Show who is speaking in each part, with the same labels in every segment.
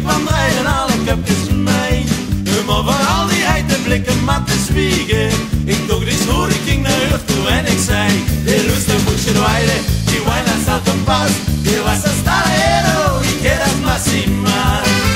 Speaker 1: ik kwam rijden alle cupjes van mij. Maar voor al die heid de blikken maar te zwiegen. Ik toch die schoen, ik ging naar huis toe en ik zei: die lustig moet je dweilen, die wijn dat staat op pas. Die was een starero, ik ken dat massima.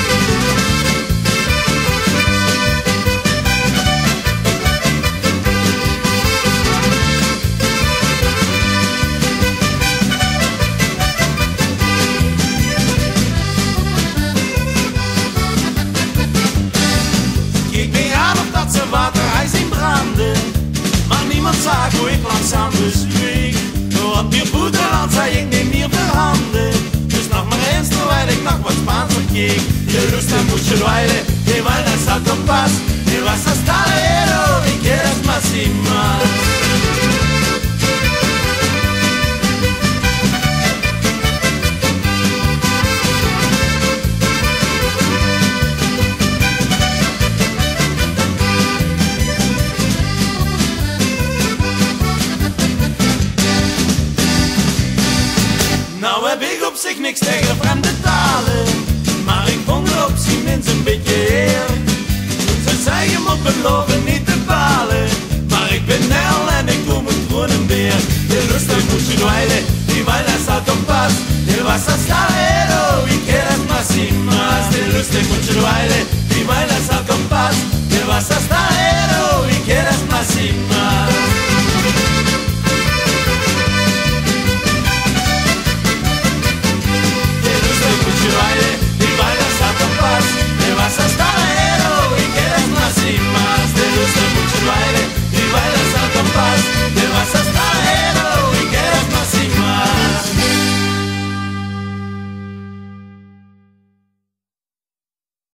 Speaker 1: Waterij zien branden, maar niemand zag hoe ik langzaam bezweek. Op je voetenland zei ik niet meer verhanden, dus nog maar eens terwijl ik nog wat Spaans verkeek. Je lust en moet je dweilen, die wijn dat staat op pas. Die was een starero, ik ken het massima. Nou heb ik op zich niks tegen vreemde talen, maar ik vond er op zijn minst een beetje eer. Ze zei je moet beloven niet te balen, maar ik ben Nel en ik doe mijn groen een beer. Je lustig moet je dweilen, die wijn staat op pas. Die was een starero, ik ken het massima. Die lustig moet je dweilen,